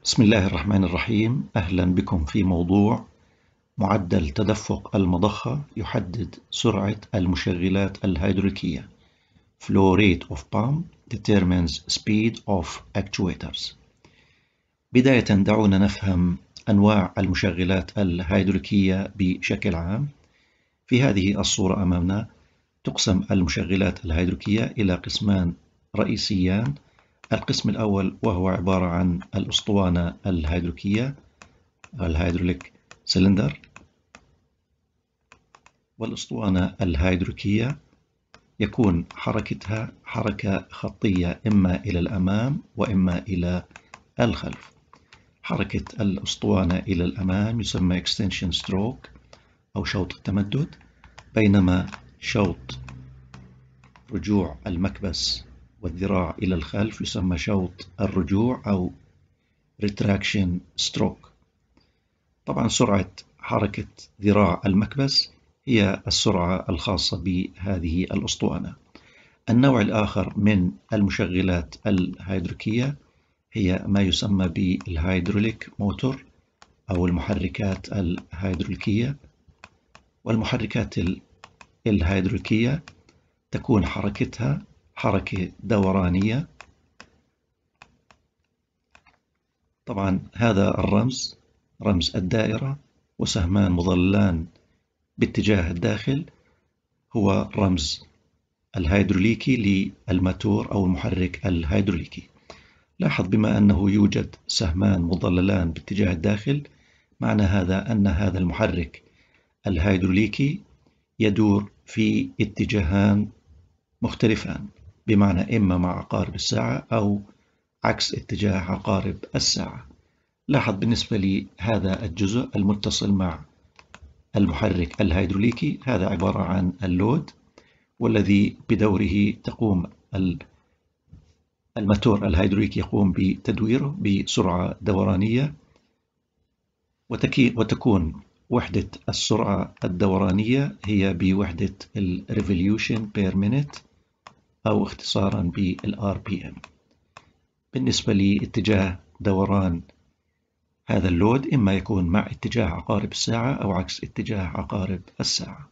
بسم الله الرحمن الرحيم. أهلا بكم في موضوع معدل تدفق المضخة يحدد سرعة المشغلات الهيدروليكية. Flow rate of pump determines speed of actuators. بداية دعونا نفهم أنواع المشغلات الهيدروليكية بشكل عام. في هذه الصورة أمامنا تقسم المشغلات الهيدروليكية إلى قسمان رئيسيان. القسم الأول وهو عبارة عن الأسطوانة الهيدروليكية الهيدروليك سلندر، والأسطوانة الهيدروليكية يكون حركتها حركة خطية إما إلى الأمام وإما إلى الخلف. حركة الأسطوانة إلى الأمام يسمى extension stroke أو شوط التمدد، بينما شوط رجوع المكبس والذراع إلى الخلف يسمى شوط الرجوع أو retraction stroke. طبعا سرعة حركة ذراع المكبس هي السرعة الخاصة بهذه الأسطوانة. النوع الآخر من المشغلات الهيدروليكية هي ما يسمى بالهيدروليك موتور أو المحركات الهيدروليكية. والمحركات الهيدروليكية تكون حركتها حركة دورانية. طبعا هذا الرمز رمز الدائرة وسهمان مظللان باتجاه الداخل هو رمز الهيدروليكي للماتور أو المحرك الهيدروليكي. لاحظ بما أنه يوجد سهمان مظللان باتجاه الداخل، معنى هذا أن هذا المحرك الهيدروليكي يدور في اتجاهان مختلفان، بمعنى إما مع عقارب الساعة أو عكس اتجاه عقارب الساعة. لاحظ بالنسبة لهذا الجزء المتصل مع المحرك الهيدروليكي، هذا عبارة عن اللود، والذي بدوره تقوم الماتور الهيدروليكي يقوم بتدويره بسرعة دورانية، وتكون وحدة السرعة الدورانية هي بوحدة الريفوليوشن بير مينيت أو اختصارا بالRPM. بالنسبة لاتجاه دوران هذا اللود إما يكون مع اتجاه عقارب الساعة أو عكس اتجاه عقارب الساعة.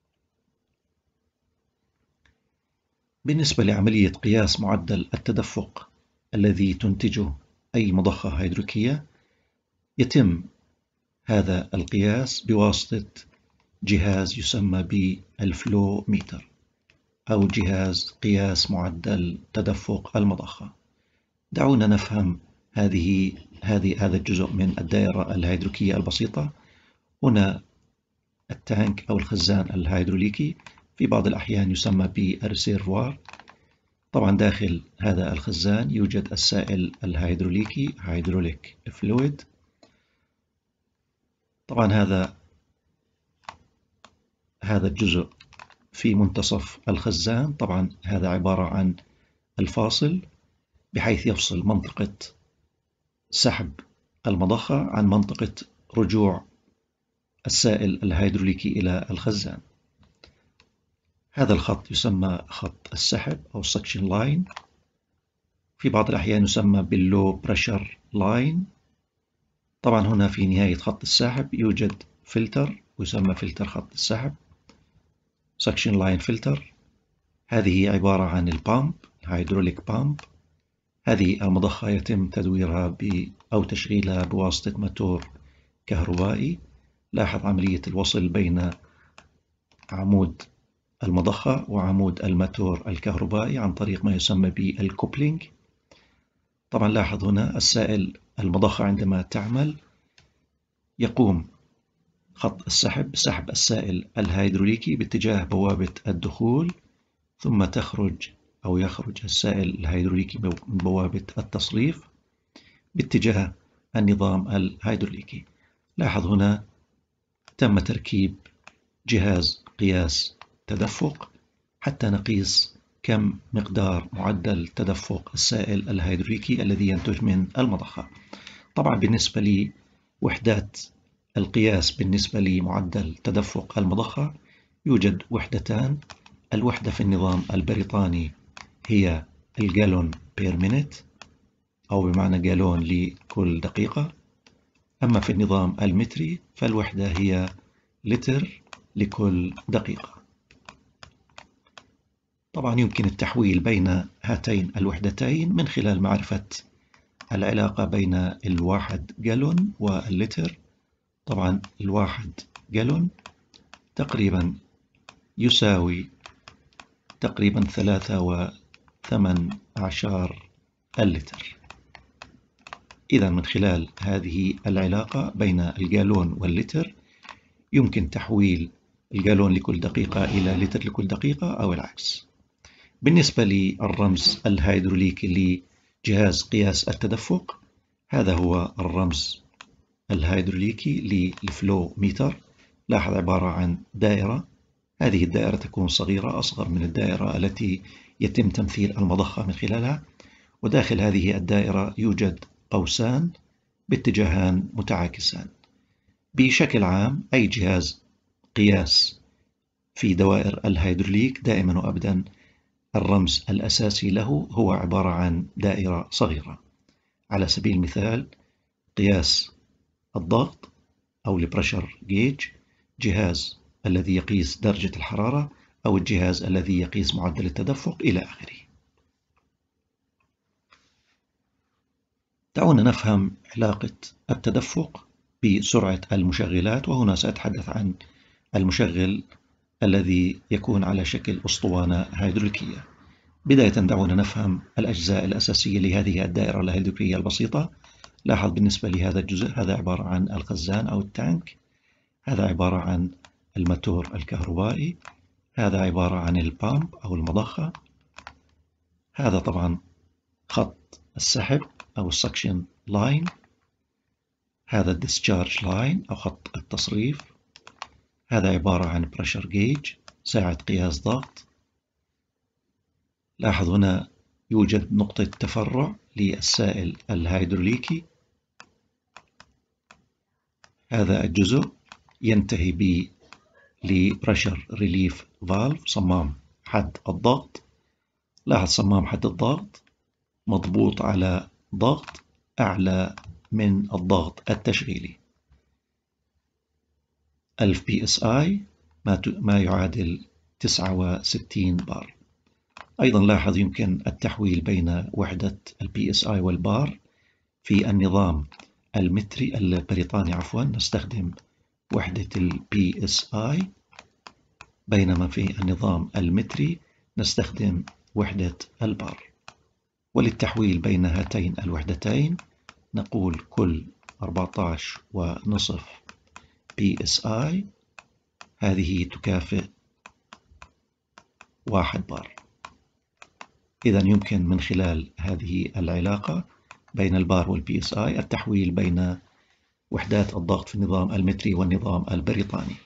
بالنسبة لعملية قياس معدل التدفق الذي تنتجه أي مضخة هيدروليكية، يتم هذا القياس بواسطة جهاز يسمى بالفلو ميتر أو جهاز قياس معدل تدفق المضخة. دعونا نفهم هذا الجزء من الدائرة الهيدروليكية البسيطة. هنا التانك أو الخزان الهيدروليكي، في بعض الأحيان يسمى بالريسيرفوار. طبعا داخل هذا الخزان يوجد السائل الهيدروليكي هيدروليك فلويد. طبعا هذا الجزء في منتصف الخزان، طبعا هذا عبارة عن الفاصل بحيث يفصل منطقة سحب المضخة عن منطقة رجوع السائل الهيدروليكي إلى الخزان. هذا الخط يسمى خط السحب أو suction line. في بعض الأحيان يسمى باللو بريشر لاين. طبعا هنا في نهاية خط السحب يوجد فلتر ويسمى فلتر خط السحب suction line filter. هذه عبارة عن البامب هيدروليك بامب. هذه المضخة يتم تدويرها أو تشغيلها بواسطة موتور كهربائي. لاحظ عملية الوصل بين عمود المضخة وعمود الموتور الكهربائي عن طريق ما يسمى بالكوبلينج. طبعا لاحظ هنا السائل المضخة عندما تعمل يقوم خط السحب بسحب السائل الهيدروليكي باتجاه بوابة الدخول، ثم يخرج السائل الهيدروليكي من بوابة التصريف باتجاه النظام الهيدروليكي. لاحظ هنا تم تركيب جهاز قياس تدفق حتى نقيس كم مقدار معدل تدفق السائل الهيدروليكي الذي ينتج من المضخة. طبعا بالنسبة لوحدات القياس بالنسبة لمعدل تدفق المضخة يوجد وحدتان. الوحدة في النظام البريطاني هي الجالون بير مينيت، أو بمعنى جالون لكل دقيقة. أما في النظام المتري فالوحدة هي لتر لكل دقيقة. طبعا يمكن التحويل بين هاتين الوحدتين من خلال معرفة العلاقة بين الواحد جالون واللتر. طبعا الواحد جالون تقريبا يساوي تقريبا 3.18 اللتر. إذا من خلال هذه العلاقة بين الجالون واللتر يمكن تحويل الجالون لكل دقيقة إلى لتر لكل دقيقة أو العكس. بالنسبة للرمز الهيدروليكي لجهاز قياس التدفق، هذا هو الرمز الهيدروليكي للفلو ميتر. لاحظ عبارة عن دائرة، هذه الدائرة تكون صغيرة أصغر من الدائرة التي يتم تمثيل المضخة من خلالها، وداخل هذه الدائرة يوجد قوسان باتجاهان متعاكسان. بشكل عام أي جهاز قياس في دوائر الهيدروليك دائما وأبدا الرمز الأساسي له هو عبارة عن دائرة صغيرة. على سبيل المثال قياس الضغط أو البريشر جيج، جهاز الذي يقيس درجة الحرارة، أو الجهاز الذي يقيس معدل التدفق إلى آخره. دعونا نفهم علاقة التدفق بسرعة المشغلات، وهنا سأتحدث عن المشغل الذي يكون على شكل أسطوانة هيدروليكية. بداية دعونا نفهم الأجزاء الأساسية لهذه الدائرة الهيدروليكية البسيطة. لاحظ بالنسبة لهذا الجزء، هذا عبارة عن الخزان أو التانك، هذا عبارة عن الماتور الكهربائي، هذا عبارة عن البامب أو المضخة، هذا طبعا خط السحب أو السكشن لاين، هذا الديسشارج لاين أو خط التصريف، هذا عبارة عن بريشر جيج ساعة قياس ضغط. لاحظ هنا يوجد نقطة تفرع للسائل الهيدروليكي، هذا الجزء ينتهي ب لبريشر ريليف فالف صمام حد الضغط. لاحظ صمام حد الضغط مضبوط على ضغط أعلى من الضغط التشغيلي 1000 PSI ما يعادل 69 بار. أيضا لاحظ يمكن التحويل بين وحدة ال PSI والبار. في النظام المتري البريطاني نستخدم وحدة ال PSI، بينما في النظام المتري نستخدم وحدة البار. وللتحويل بين هاتين الوحدتين نقول كل 14.5 PSI هذه تكافئ 1 بار. إذا يمكن من خلال هذه العلاقة بين البار والبي اس اي التحويل بين وحدات الضغط في النظام المتري والنظام البريطاني.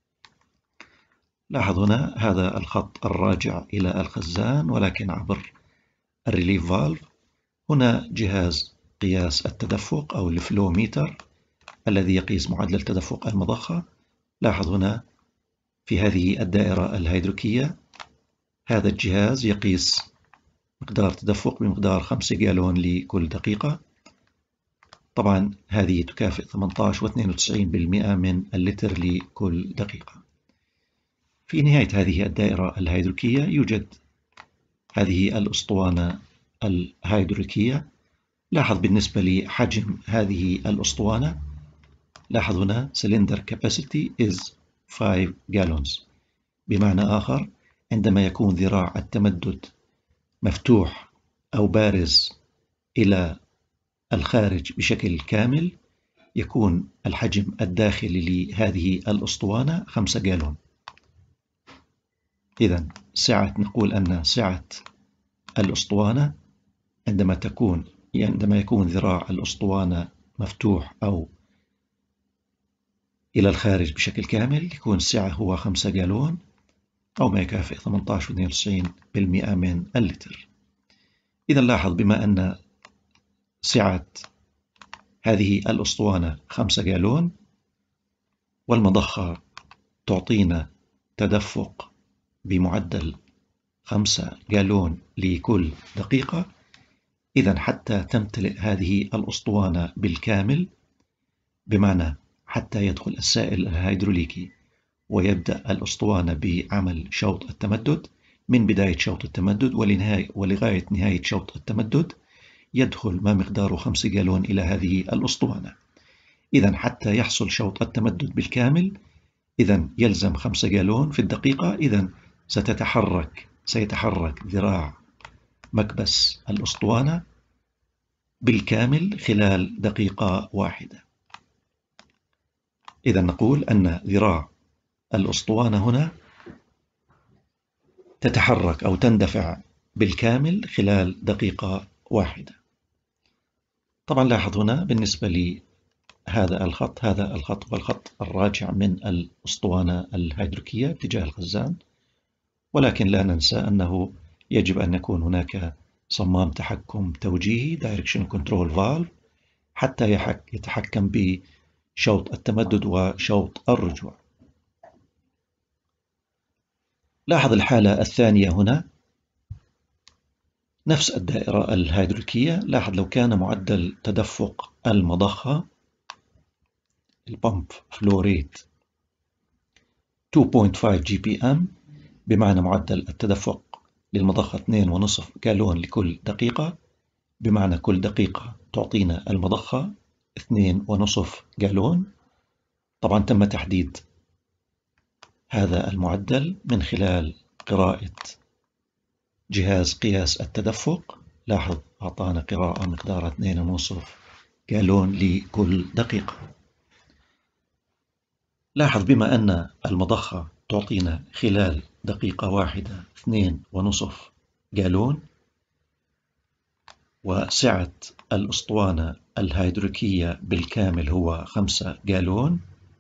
لاحظ هنا هذا الخط الراجع إلى الخزان ولكن عبر الريليف فالف. هنا جهاز قياس التدفق أو الفلو ميتر الذي يقيس معدل تدفق المضخة. لاحظ هنا في هذه الدائرة الهيدروليكية هذا الجهاز يقيس مقدار تدفق بمقدار 5 جالون لكل دقيقة. طبعا هذه تكافئ 18.92% من اللتر لكل دقيقة. في نهاية هذه الدائرة الهيدروليكية يوجد هذه الأسطوانة الهيدروليكية. لاحظ بالنسبة لحجم هذه الأسطوانة، لاحظ هنا cylinder capacity is 5 gallons. بمعنى آخر عندما يكون ذراع التمدد مفتوح أو بارز إلى الخارج بشكل كامل يكون الحجم الداخلي لهذه الأسطوانة 5 جالون. إذن نقول أن سعة الأسطوانة عندما يكون ذراع الأسطوانة مفتوح أو إلى الخارج بشكل كامل يكون السعة هو 5 جالون أو ما يكافئ 18.92% من اللتر. إذا لاحظ بما أن سعة هذه الأسطوانة 5 جالون والمضخة تعطينا تدفق بمعدل 5 جالون لكل دقيقة، إذا حتى تمتلئ هذه الأسطوانة بالكامل، بمعنى حتى يدخل السائل الهيدروليكي ويبدأ الأسطوانة بعمل شوط التمدد، من بداية شوط التمدد ولغاية نهاية شوط التمدد يدخل ما مقداره 5 جالون إلى هذه الأسطوانة. إذا حتى يحصل شوط التمدد بالكامل إذا يلزم 5 جالون في الدقيقة. إذا سيتحرك ذراع مكبس الأسطوانة بالكامل خلال دقيقة واحدة. إذا نقول أن ذراع الأسطوانة هنا تتحرك أو تندفع بالكامل خلال دقيقة واحدة. طبعا لاحظ هنا بالنسبة لهذا الخط، هذا الخط هو الخط الراجع من الأسطوانة الهيدروليكية اتجاه الخزان، ولكن لا ننسى أنه يجب أن يكون هناك صمام تحكم توجيهي Direction Control Valve حتى يتحكم بشوط التمدد وشوط الرجوع. لاحظ الحالة الثانية هنا نفس الدائرة الهيدروليكية. لاحظ لو كان معدل تدفق المضخة البامب فلو ريت 2.5 جي بي ام، بمعنى معدل التدفق للمضخة 2.5 جالون لكل دقيقة، بمعنى كل دقيقة تعطينا المضخة 2.5 جالون. طبعا تم تحديد هذا المعدل من خلال قراءة جهاز قياس التدفق. لاحظ أعطانا قراءة مقدارها 2.5 جالون لكل دقيقة. لاحظ بما أن المضخة تعطينا خلال دقيقة واحدة 2.5 جالون، وسعة الأسطوانة الهيدروليكية بالكامل هو 5 جالون.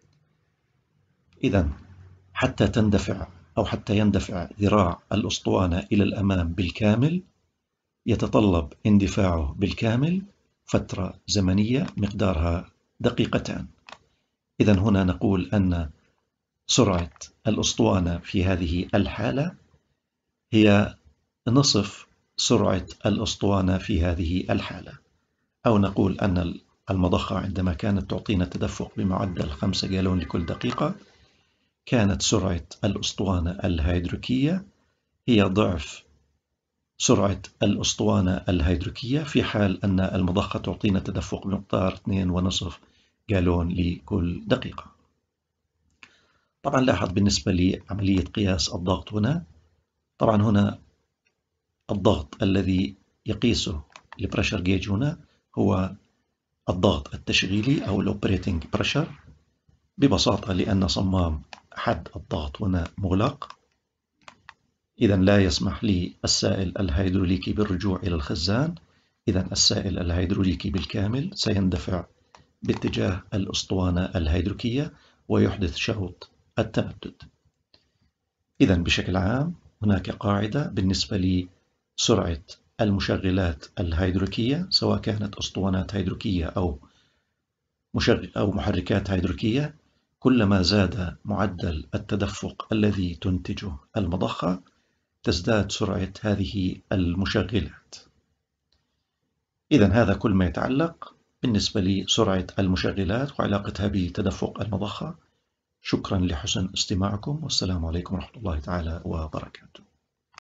إذا حتى تندفع أو حتى يندفع ذراع الأسطوانة إلى الأمام بالكامل يتطلب اندفاعه بالكامل فترة زمنية مقدارها دقيقتان. إذا هنا نقول أن سرعة الأسطوانة في هذه الحالة هي نصف سرعة الأسطوانة في هذه الحالة، أو نقول أن المضخة عندما كانت تعطينا تدفق بمعدل 5 جالون لكل دقيقة كانت سرعة الأسطوانة الهيدروليكية هي ضعف سرعة الأسطوانة الهيدروليكية في حال أن المضخة تعطينا تدفق بمقدار 2.5 جالون لكل دقيقة. طبعا لاحظ بالنسبة لعملية قياس الضغط هنا، طبعا هنا الضغط الذي يقيسه البريشر جيج هنا هو الضغط التشغيلي أو الأوبريتنج بريشر، ببساطة لأن صمام حد الضغط هنا مغلق، إذا لا يسمح للسائل الهيدروليكي بالرجوع إلى الخزان. إذا السائل الهيدروليكي بالكامل سيندفع باتجاه الأسطوانة الهيدروليكية ويحدث شوط التمدد. إذا بشكل عام هناك قاعدة بالنسبة لسرعة المشغلات الهيدروليكية، سواء كانت أسطوانات هيدروليكية أو محركات هيدروليكية، كلما زاد معدل التدفق الذي تنتجه المضخة تزداد سرعة هذه المشغلات. إذا هذا كل ما يتعلق بالنسبة لسرعة المشغلات وعلاقتها بتدفق المضخة. شكرا لحسن استماعكم، والسلام عليكم ورحمة الله تعالى وبركاته.